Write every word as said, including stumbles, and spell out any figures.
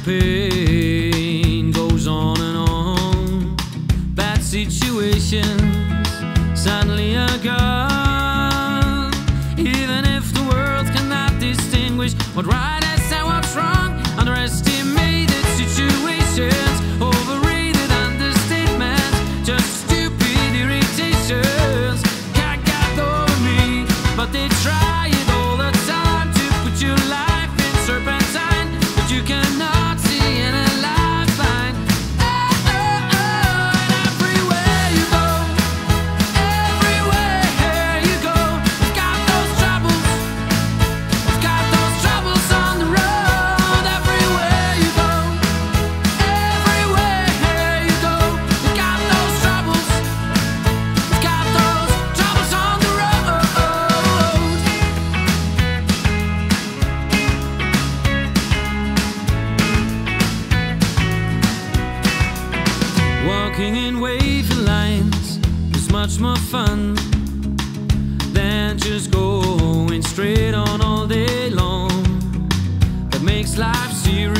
pain goes on and on. Bad situations suddenly are gone. Even if the world cannot distinguish what right is and what's wrong, underestimated situations, overrated understatements, just stupid irritations can't get over me, but they try it all the time to put your life in serpentine, but you cannot see any lifeline. Oh, oh, oh, and everywhere you go, everywhere you go, you've got those troubles, you've got those troubles on the road. Everywhere you go, everywhere you go, you've got those troubles, you've got those troubles on the road. Walking in wavy lines is much more fun than just going straight on all day long. That makes life serious.